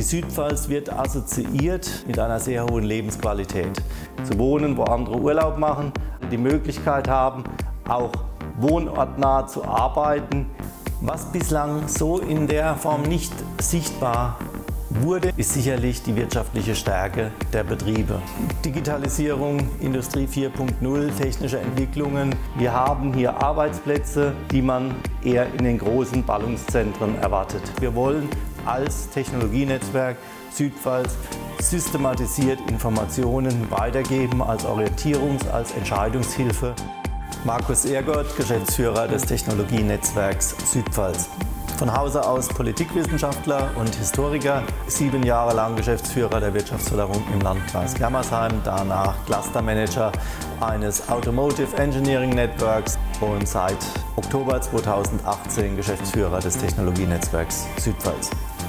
Südpfalz wird assoziiert mit einer sehr hohen Lebensqualität. Zu wohnen, wo andere Urlaub machen, die Möglichkeit haben, auch wohnortnah zu arbeiten. Was bislang so in der Form nicht sichtbar wurde, ist sicherlich die wirtschaftliche Stärke der Betriebe. Digitalisierung, Industrie 4.0, technische Entwicklungen. Wir haben hier Arbeitsplätze, die man eher in den großen Ballungszentren erwartet. Wir wollen als Technologienetzwerk Südpfalz systematisiert Informationen weitergeben als Orientierungs-, als Entscheidungshilfe. Markus Ehrgott, Geschäftsführer des Technologienetzwerks Südpfalz. Von Hause aus Politikwissenschaftler und Historiker, 7 Jahre lang Geschäftsführer der Wirtschaftsförderung im Landkreis Germersheim, danach Clustermanager eines Automotive Engineering Networks und seit Oktober 2018 Geschäftsführer des Technologienetzwerks Südpfalz.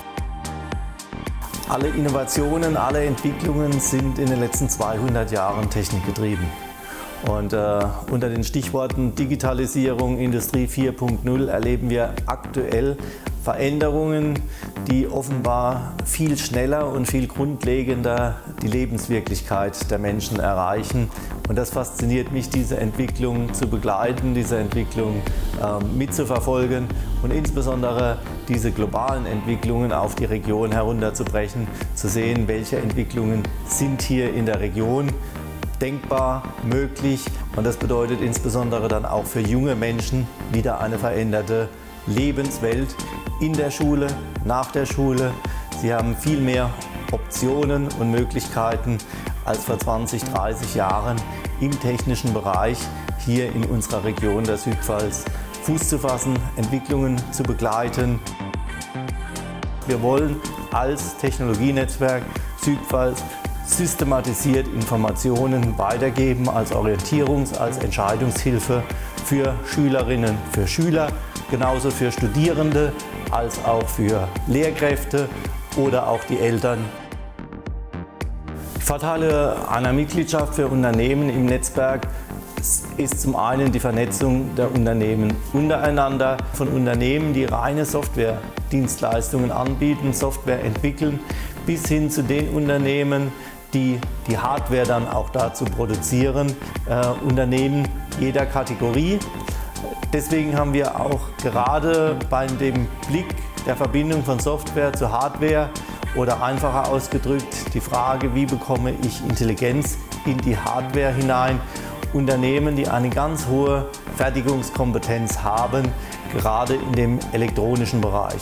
Alle Innovationen, alle Entwicklungen sind in den letzten 200 Jahren technikgetrieben. Und unter den Stichworten Digitalisierung, Industrie 4.0 erleben wir aktuell Veränderungen, die offenbar viel schneller und viel grundlegender die Lebenswirklichkeit der Menschen erreichen. Und das fasziniert mich, diese Entwicklung zu begleiten, diese Entwicklung mitzuverfolgen und insbesondere diese globalen Entwicklungen auf die Region herunterzubrechen, zu sehen, welche Entwicklungen sind hier in der Region denkbar, möglich, und das bedeutet insbesondere dann auch für junge Menschen wieder eine veränderte Lebenswelt in der Schule, nach der Schule. Sie haben viel mehr Optionen und Möglichkeiten als vor 20, 30 Jahren im technischen Bereich hier in unserer Region der Südpfalz Fuß zu fassen, Entwicklungen zu begleiten. Wir wollen als Technologienetzwerk Südpfalz systematisiert Informationen weitergeben als Orientierungs-, als Entscheidungshilfe für Schülerinnen, für Schüler, genauso für Studierende als auch für Lehrkräfte oder auch die Eltern. Die Vorteile einer Mitgliedschaft für Unternehmen im Netzwerk ist zum einen die Vernetzung der Unternehmen untereinander, von Unternehmen, die reine Softwaredienstleistungen anbieten, Software entwickeln, bis hin zu den Unternehmen, die die Hardware dann auch dazu produzieren, Unternehmen jeder Kategorie. Deswegen haben wir auch gerade bei dem Blick der Verbindung von Software zu Hardware oder einfacher ausgedrückt die Frage, wie bekomme ich Intelligenz in die Hardware hinein, Unternehmen, die eine ganz hohe Fertigungskompetenz haben, gerade in dem elektronischen Bereich.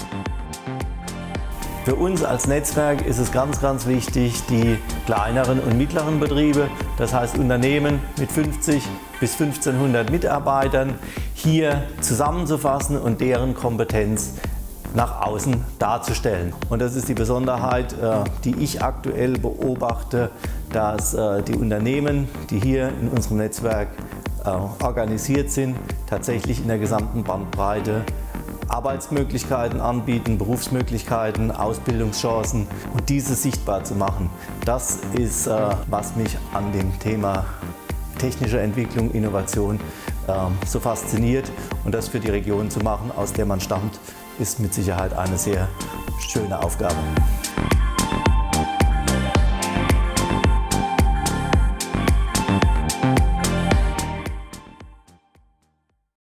Für uns als Netzwerk ist es ganz, ganz wichtig, die kleineren und mittleren Betriebe, das heißt Unternehmen mit 50 bis 1500 Mitarbeitern, hier zusammenzufassen und deren Kompetenz nach außen darzustellen. Und das ist die Besonderheit, die ich aktuell beobachte, dass die Unternehmen, die hier in unserem Netzwerk organisiert sind, tatsächlich in der gesamten Bandbreite Arbeitsmöglichkeiten anbieten, Berufsmöglichkeiten, Ausbildungschancen, und diese sichtbar zu machen. Das ist, was mich an dem Thema technische Entwicklung, Innovation so fasziniert, und das für die Region zu machen, aus der man stammt, ist mit Sicherheit eine sehr schöne Aufgabe.